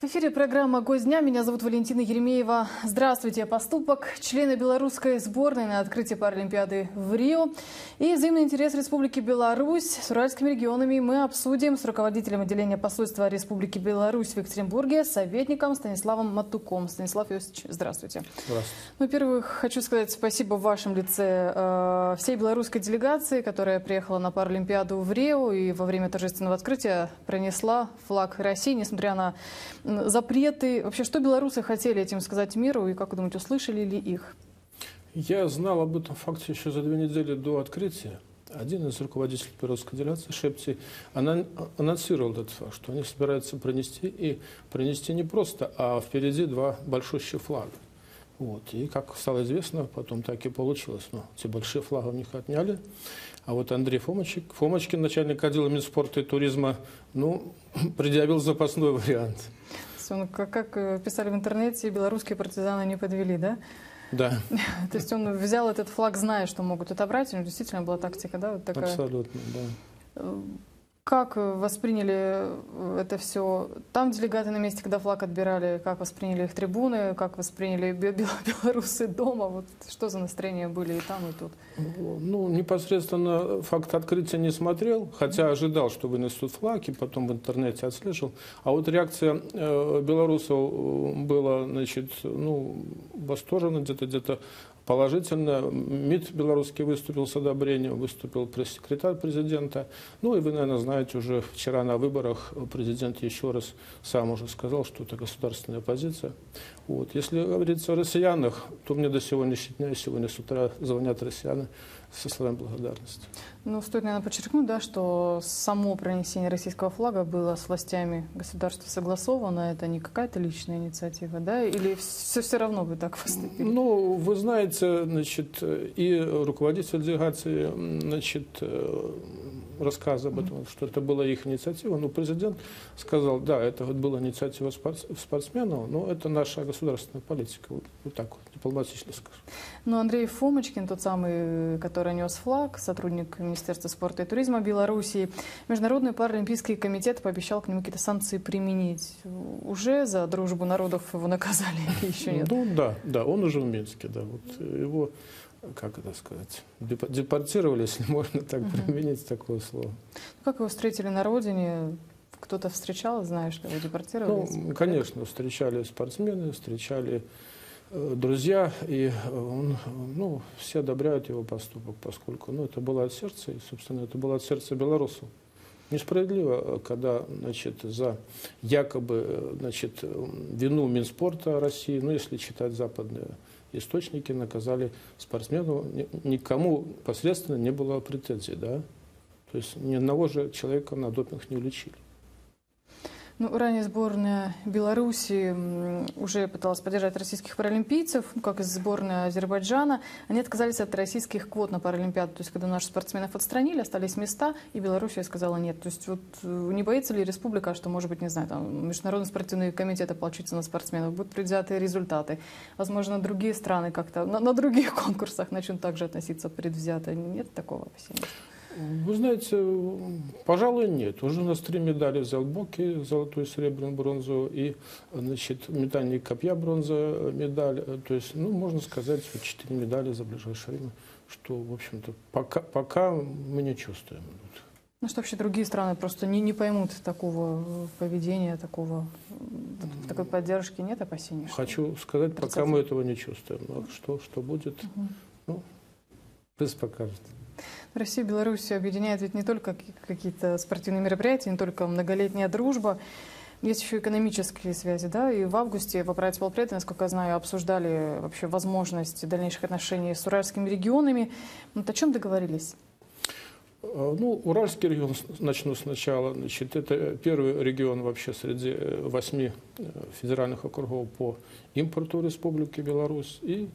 эфире программа «Гость дня». Меня зовут Валентина Еремеева. Здравствуйте. Поступок члена белорусской сборной на открытии Паралимпиады в Рио и взаимный интерес Республики Беларусь с уральскими регионами мы обсудим с руководителем отделения посольства Республики Беларусь в Екатеринбурге, советником Станиславом Матуком. Станислав Иосифович, здравствуйте. Здравствуйте. Во-первых, хочу сказать спасибо в вашем лице всей белорусской делегации, которая приехала на Паралимпиаду в Рио и во время торжественного открытия пронесла флаг России, несмотря на запреты. Вообще, что белорусы хотели этим сказать миру и, как вы думаете, услышали ли их? Я знал об этом факте еще за 2 недели до открытия. Один из руководителей белорусской делегации, Шепти, анонсировал этот факт, что они собираются пронести, и пронести не просто, а впереди 2 большущих флага. Вот. И, как стало известно, потом так и получилось. Но те большие флаги у них отняли. А вот Андрей Фомочкин, начальник отдела Минспорта и туризма, предъявил запасной вариант. Как писали в интернете, белорусские партизаны не подвели, да? Да. То есть он взял этот флаг, зная, что могут отобрать. Действительно была тактика, да? Вот такая. Абсолютно, да. Как восприняли это все там делегаты на месте, когда флаг отбирали? Как восприняли их трибуны? Как восприняли белорусы дома? Вот что за настроения были и там, и тут? Непосредственно факт открытия не смотрел, хотя ожидал, что вынесут флаг, и потом в интернете отслеживал. А вот реакция белорусов была, восторжена, где-то положительно. МИД белорусский выступил с одобрением, выступил пресс-секретарь президента. И вы, наверное, знаете, уже вчера на выборах президент еще раз сам уже сказал, что это государственная позиция. Вот. Если говорить о россиянах, то мне до сегодняшнего дня, сегодня с утра звонят россияне со словами благодарности. Стоит, наверное, подчеркнуть, да, что само пронесение российского флага было с властями государства согласовано. Это не какая-то личная инициатива, да? Или все равно вы так поступили? Вы знаете, и руководитель делегации, рассказывал об этом, что это была их инициатива. Но президент сказал, да, это была инициатива спортсменов, но это наша государственная политика. Вот так вот, дипломатично скажу. Андрей Фомочкин, тот самый, который нес флаг, сотрудник Министерства спорта и туризма Белоруссии, Международный паралимпийский комитет пообещал к нему какие-то санкции применить. Уже за дружбу народов его наказали или еще нет? Да, он уже в Минске, да. Вот его, как это сказать, депортировали, если можно так применить такое слово. Как его встретили на родине? Кто-то встречал, зная, что его депортировали? Конечно, встречали спортсмены, встречали друзья, и все одобряют его поступок, поскольку это было от сердца, и, собственно, это было от сердца белорусов. Несправедливо, когда, за якобы, вину Минспорта России, если читать западные источники, наказали спортсменов, никому посредственно не было претензий, да? То есть ни одного же человека на допинг не уличили. Ранее сборная Беларуси уже пыталась поддержать российских паралимпийцев, как и сборная Азербайджана. Они отказались от российских квот на Паралимпиаду. То есть, когда наших спортсменов отстранили, остались места, и Белоруссия сказала нет. То есть, не боится ли республика, что, может быть, не знаю, Международный спортивный комитет ополчится на спортсменов, будут предвзяты результаты? Возможно, другие страны как-то на других конкурсах начнут также относиться предвзято. Нет такого опасения? Вы знаете, пожалуй, нет. Уже у нас 3 медали взял Боки, золотую, серебряную, бронзу, и, метание копья, бронза, медаль. То есть, можно сказать, 4 медали за ближайшее время, что, в общем-то, пока мы не чувствуем. Что вообще другие страны просто не поймут такого поведения, такой поддержки? Нет опасений? Хочу сказать, пока мы этого не чувствуем. Что будет, пусть покажет. Россию и Белоруссию объединяет ведь не только какие-то спортивные мероприятия, не только многолетняя дружба. Есть еще экономические связи, да? И в августе в аппарате полпреда, насколько я знаю, обсуждали вообще возможность дальнейших отношений с уральскими регионами. О чем договорились? Уральский регион, начну сначала. Это первый регион вообще среди 8 федеральных округов по импорту в Республике Беларусь и,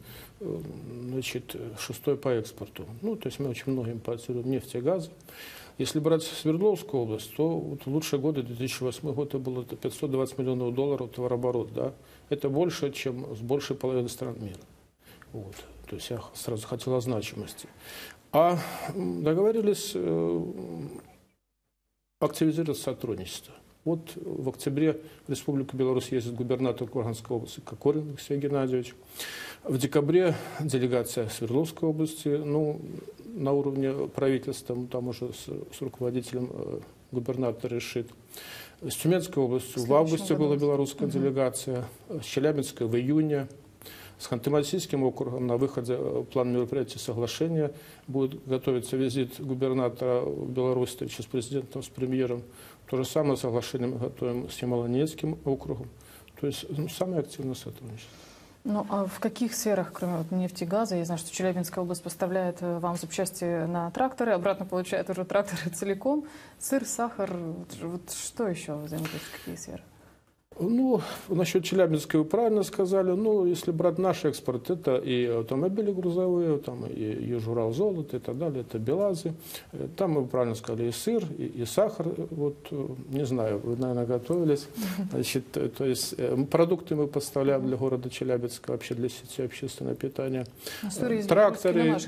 6-й по экспорту. То есть мы очень много импортируем нефть и газ. Если брать Свердловскую область, то в лучшие годы, 2008 год, это было 520 миллионов долларов товарооборот. Да? Это больше, чем с большей половины стран мира. То есть я сразу хотел о значимости. А договорились активизировать сотрудничество. Вот в октябре в Республику Беларусь ездит губернатор Курганской области Кокорин Алексей Геннадьевич. В декабре делегация Свердловской области, ну, на уровне правительства, там уже с руководителем губернатор решит. С Тюменской областью в августе была белорусская делегация, с Челябинской в июне. С Ханты-Мансийским округом на выходе план мероприятий соглашения будет готовиться визит губернатора в Беларусь, встреча с президентом, с премьером. То же самое соглашение мы готовим с Ямало-Ненецким округом. То есть самое активное сотрудничество. Ну, а в каких сферах, кроме вот нефти и газа? Я знаю, что Челябинская область поставляет вам запчасти на тракторы, обратно получает уже тракторы целиком. Сыр, сахар, вот что еще взаимодействует, какие сферы? Ну, насчет Челябинской вы правильно сказали. Ну, если брать наш экспорт, это и автомобили грузовые, там и Южурал золото и так далее, это БелАЗы. Там, вы правильно сказали, и сыр, и сахар. Вот, не знаю, вы, наверное, готовились. Значит, то есть продукты мы поставляем для города Челябинска, вообще для сети общественного питания. Тракторы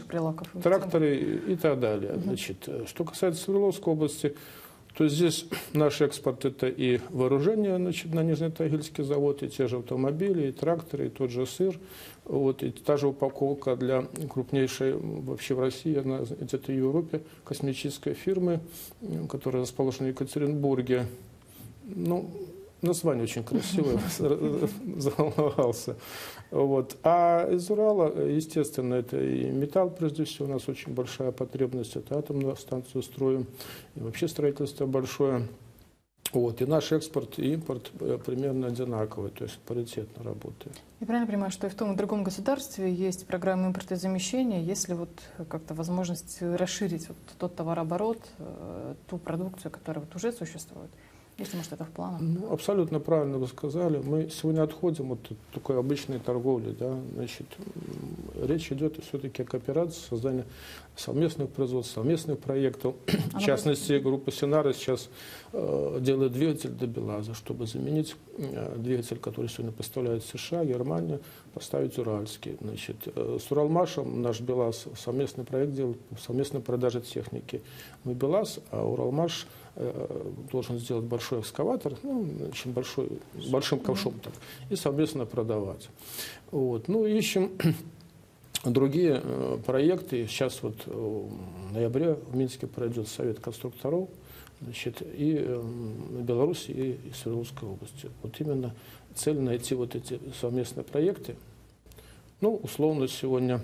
и так далее. Значит, что касается Свердловской области, то здесь наш экспорт – это и вооружение, значит, на Нижнетагильский завод, и те же автомобили, и тракторы, и тот же сыр, вот, и та же упаковка для крупнейшей вообще в России, где-то в Европе, космической фирмы, которая расположена в Екатеринбурге. Ну, название очень красивое, заволновался. Вот. А из Урала, естественно, это и металл, прежде всего, у нас очень большая потребность, это атомную станцию строим, и вообще строительство большое. Вот. И наш экспорт и импорт примерно одинаковый, то есть паритетно работает. Я правильно понимаю, что и в том, и в другом государстве есть программы импортозамещения, есть ли вот как-то возможность расширить вот тот товарооборот, ту продукцию, которая вот уже существует? Если, может, это в планах? Ну, абсолютно правильно вы сказали. Мы сегодня отходим от такой обычной торговли. Да? Значит, речь идет все-таки о кооперации, создании совместных производств, совместных проектов. В частности, группа Синара сейчас делает двигатель для БелАЗа, чтобы заменить двигатель, который сегодня поставляют США, Германия, поставить уральский. Значит, с Уралмашем наш БелАЗ совместный проект делает, совместной продажи техники. Мы БелАЗ, а Уралмаш должен сделать большой экскаватор, ну, очень большим ковшом, так, и совместно продавать. Вот. Ну, ищем другие проекты. Сейчас вот в ноябре в Минске пройдет совет конструкторов, значит, и в Беларуси, и в Свердловской области. Вот именно цель найти вот эти совместные проекты. Ну, условно, сегодня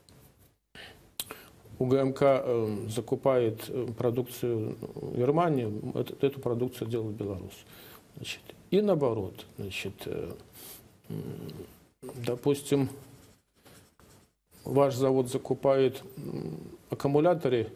УГМК закупает продукцию в Германии, эту продукцию делает Беларусь. Значит, и наоборот, значит, допустим, ваш завод закупает аккумуляторы.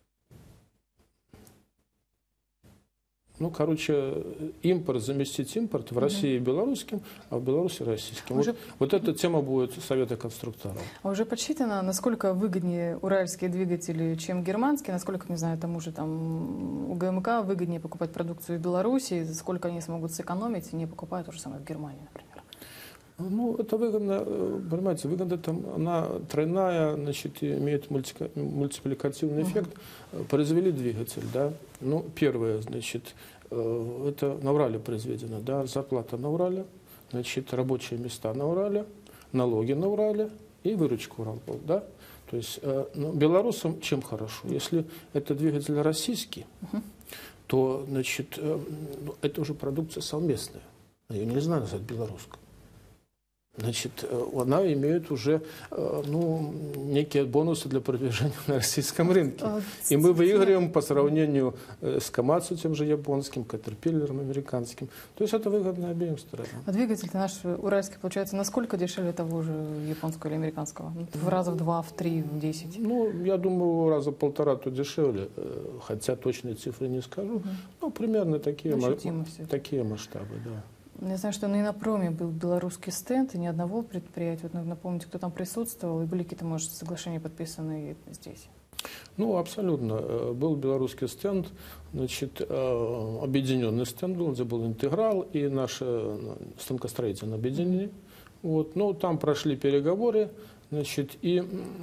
Ну, короче, импорт, заместить импорт в России белорусским, а в Беларуси российским. Вот эта тема будет совета конструкторов. А уже подсчитано, насколько выгоднее уральские двигатели, чем германские, насколько, не знаю, тому же там УГМК выгоднее покупать продукцию в Беларуси, сколько они смогут сэкономить, и не покупают то же самое в Германии, например. Ну, это выгодно, понимаете, выгода там, она тройная, значит, имеет мультипликативный эффект. Произвели двигатель, да. Ну, первое, значит, это на Урале произведено, да, зарплата на Урале, значит, рабочие места на Урале, налоги на Урале и выручка Уралпол, да. То есть, ну, белорусам чем хорошо? Если это двигатель российский, то, значит, это уже продукция совместная. Ее нельзя назвать белорусской. Значит, она имеет уже ну, некие бонусы для продвижения на российском рынке. И мы выигрываем по сравнению с Камацу, тем же японским, Caterpillar американским. То есть это выгодно обеим сторонам. А двигатель наш уральский, получается, насколько дешевле того же японского или американского? В раза в 2, в 3, в 10? Ну, я думаю, раза в 1,5 то дешевле, хотя точные цифры не скажу. Ну, примерно такие масштабы, да. Я знаю, что на Инопроме был белорусский стенд, и ни одного предприятия. Вот напомните, кто там присутствовал, и были какие-то, может, соглашения подписаны здесь? Ну, абсолютно. Был белорусский стенд, значит, объединенный стенд был, где был Интеграл и наше станкостроительное объединение. Вот. Ну, там прошли переговоры, значит, и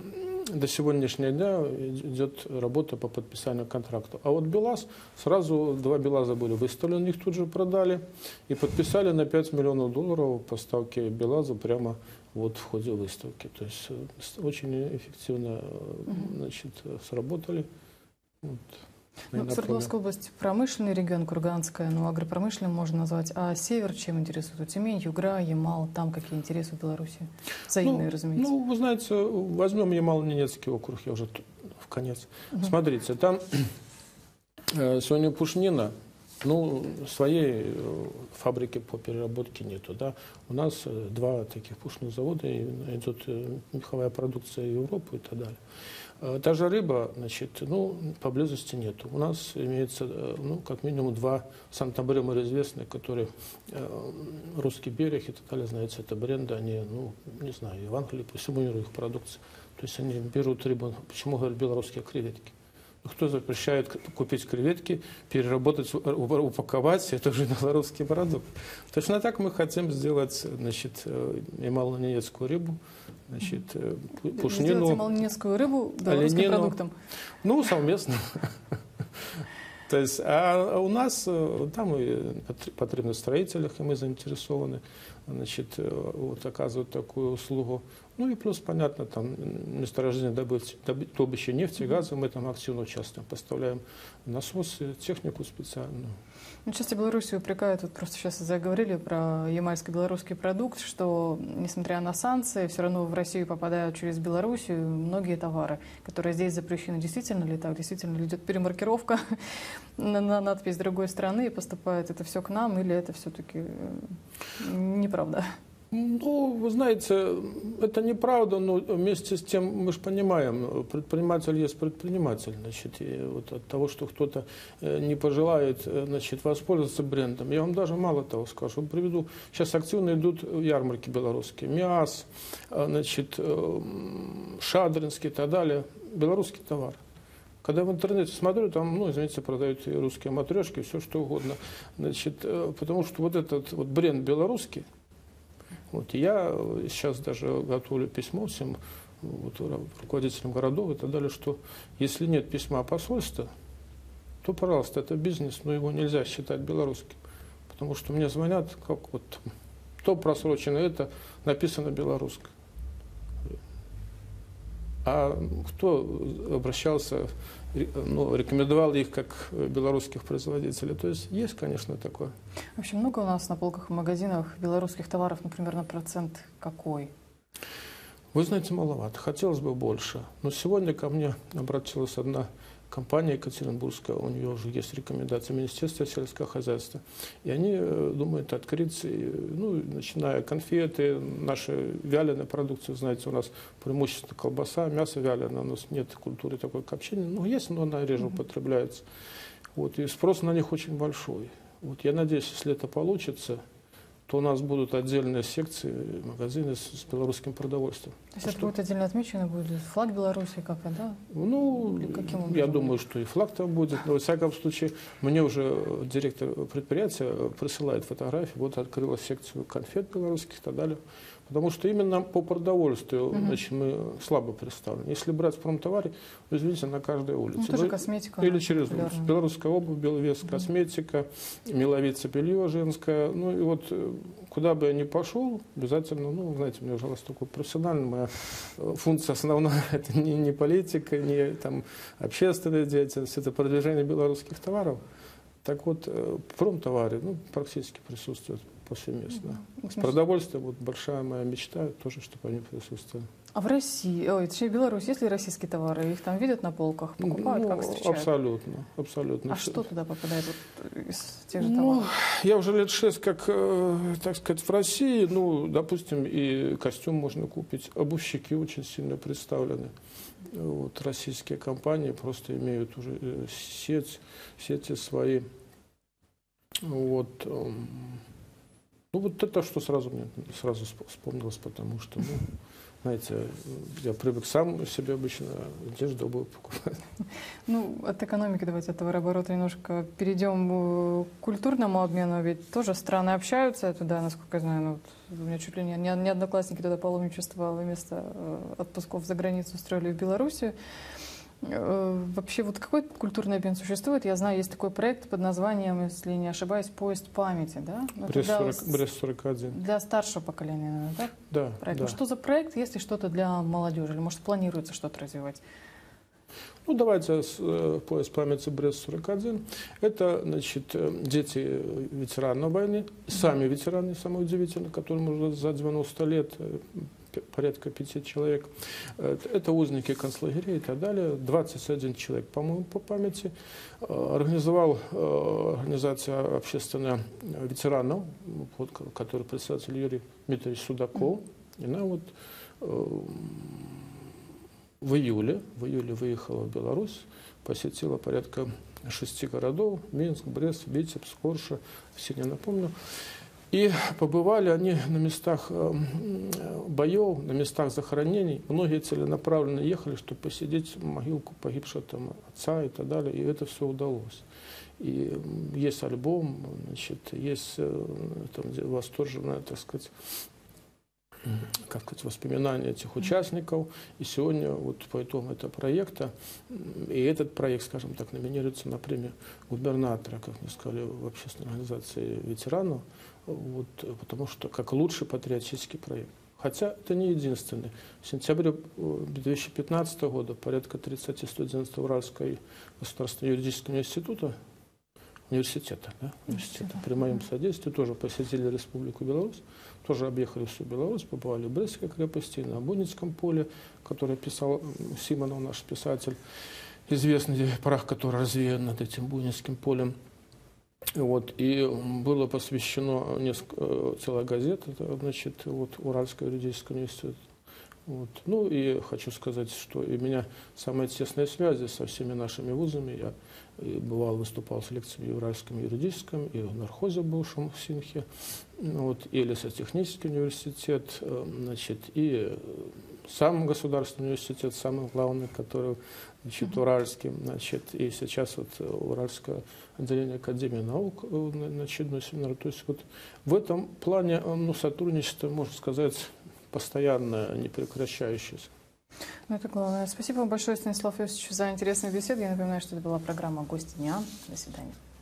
до сегодняшнего дня идет работа по подписанию контракта. А вот БелАЗ, сразу 2 БелАЗа были выставлены, их тут же продали и подписали на $5 миллионов поставки БелАЗа прямо вот в ходе выставки. То есть очень эффективно, значит, сработали. Вот. Ну, Свердловская область промышленный регион, Курганская, ну, агропромышленным можно назвать. А север чем интересует? Тюмень, Югра, Ямал, там какие интересы в Беларуси? Взаимные, разумеется. Ну, вы знаете, возьмем Ямало-Ненецкий округ, я уже в конец. Смотрите, там сегодня пушнина, ну, своей фабрики по переработке нету, да. У нас 2 таких пушных завода, идет меховая продукция Европы и так далее. Та же рыба, значит, ну, поблизости нету. У нас имеется, ну, как минимум 2 Санта-Бре известные, которые «Русский берег» и так далее, знаете, это бренды, они, ну, не знаю, и в Англии, по всему миру их продукция. То есть они берут рыбу, почему говорят белорусские креветки? Кто запрещает купить креветки, переработать, упаковать, это уже белорусский продукт. Точно так мы хотим сделать, значит, ямало-ненецкую рыбу, значит, пушнину. Сделать ямало-ненецкую рыбу белорусским оленину. Продуктом. Ну, совместно. То есть, а у нас там и потребность в строителях, и мы заинтересованы, значит, вот оказывать такую услугу. Ну и плюс, понятно, там месторождение добычи нефти, газа, мы там активно участвуем, поставляем насосы, технику специальную. Ну, часто Белоруссию упрекают, вот просто сейчас заговорили про ямальско-белорусский продукт, что, несмотря на санкции, все равно в Россию попадают через Белоруссию многие товары, которые здесь запрещены. Действительно ли так? Действительно ли идет перемаркировка на надпись другой страны и поступает это все к нам, или это все-таки неправда? Ну, вы знаете, это неправда, но вместе с тем мы же понимаем, предприниматель есть предприниматель, значит, и вот от того, что кто-то не пожелает, значит, воспользоваться брендом. Я вам даже мало того скажу, приведу, сейчас активно идут ярмарки белорусские, МИАС, значит, Шадринский и так далее, белорусский товар. Когда в интернете смотрю, там, ну, извините, продают и русские матрешки, все что угодно, значит, потому что вот этот вот бренд белорусский. Вот, и я сейчас даже готовлю письмо всем вот, руководителям городов и так далее, что если нет письма посольства, то, пожалуйста, это бизнес, но его нельзя считать белорусским. Потому что мне звонят, как вот, то просрочено, это написано белорусское. А кто обращался, ну, рекомендовал их как белорусских производителей? То есть, конечно, такое. Вообще много у нас на полках в магазинах белорусских товаров, например, на процент какой? Вы знаете, маловато. Хотелось бы больше. Но сегодня ко мне обратилась одна компания екатеринбургская, у нее уже есть рекомендации Министерства сельского хозяйства. И они думают открыть, ну, начиная конфеты, наши вяленые продукции, знаете, у нас преимущественно колбаса, мясо вяленое, у нас нет культуры такой копчения, ну, есть, но она реже употребляется. Вот, и спрос на них очень большой. Вот, я надеюсь, если это получится, то у нас будут отдельные секции, магазины с белорусским продовольствием. То есть это будет отдельно отмечено, будет флаг Беларуси как-то, да? Ну, я думаю, что и флаг там будет. Но, во всяком случае, мне уже директор предприятия присылает фотографии. Вот открыла секцию конфет белорусских и так далее. Потому что именно по продовольствию значит, мы слабо представлены. Если брать в промтоваре, вы извините, на каждой улице. Ну, тоже косметика. Или через белорусская обувь, беловес, косметика, меловица, белье женское. Ну и вот куда бы я ни пошел, обязательно, ну, знаете, у меня уже такой профессиональный, моя функция основная, это не политика, не там, общественная деятельность, это продвижение белорусских товаров. Так вот, в промтоваре, ну, практически присутствует повсеместно. С продовольствием, вот большая моя мечта, тоже, чтобы они присутствовали. А в России, ой, точнее, Беларусь, есть ли российские товары? Их там видят на полках, покупают, ну, как встречают? Абсолютно, абсолютно. А что туда попадает вот, из тех же ну, товаров? Я уже лет 6, как, так сказать, в России, ну, допустим, и костюм можно купить. Обувщики очень сильно представлены. Вот, российские компании просто имеют уже сети свои. Вот. Ну, вот это, что сразу мне вспомнилось, потому что, ну, знаете, я привык сам себе обычно одежду обувь покупать. Ну, от экономики давайте, от товарооборота немножко перейдем к культурному обмену. Ведь тоже страны общаются туда, насколько я знаю. Ну, вот, у меня чуть ли не одноклассники туда паломничество вместо отпусков за границу устроили в Белоруссию. Вообще, вот какой культурный обмен существует? Я знаю, есть такой проект под названием, если не ошибаюсь, «Поезд памяти», да? Брест-41. Для старшего поколения, наверное, да? Да, проект. да. Ну, что за проект, если что-то для молодежи? Или, может, планируется что-то развивать? Ну, давайте «Поезд памяти Брест-41». Это, значит, дети ветеранов войны, сами ветераны, самое удивительное, которым уже за 90 лет, порядка 5 человек. Это узники концлагерей и так далее. 21 человек, по-моему, по памяти. Организовал организация общественная ветеранов, который председатель Юрий Дмитриевич Судаков. И она вот в июле выехала в Беларусь, посетила порядка 6 городов: Минск, Брест, Витебск, Орша, все не напомню. И побывали они на местах боев, на местах захоронений. Многие целенаправленно ехали, чтобы посидеть в могилку погибшего там отца и так далее. И это все удалось. И есть альбом, значит, есть там восторженная, так сказать, воспоминания этих участников. И сегодня вот по итогам этого проекта, и этот проект, скажем так, номинируется на премию губернатора, как мне сказали, в общественной организации ветеранов, вот, потому что как лучший патриотический проект. Хотя это не единственный. В сентябре 2015 года порядка 30 студентов Уральского государственного юридического университета при моем содействии тоже посетили Республику Беларусь, тоже объехали всю Беларусь, побывали в Брестской крепости, на Буницком поле, которое писал Симонов, наш писатель, известный прах, который развеян над этим Буницким полем. Вот, и было посвящено целая газета, значит, вот, Уральского юридического университета. Вот. Ну и хочу сказать, что у меня самые тесные связи со всеми нашими вузами. Я бывал, выступал с лекциями в Уральском юридическом, и в нархозе бывшем в Синхе, вот, и лесотехнический университет, значит, и сам государственный университет, самый главный, который, значит, Уральский, значит, и сейчас вот Уральское отделение Академии наук на очередной семинар. То есть вот в этом плане, ну, сотрудничество, можно сказать, постоянно, не прекращающееся. Ну, это главное. Спасибо вам большое, Станислав Иосифович, за интересную беседу. Я напоминаю, что это была программа «Гости дня». До свидания.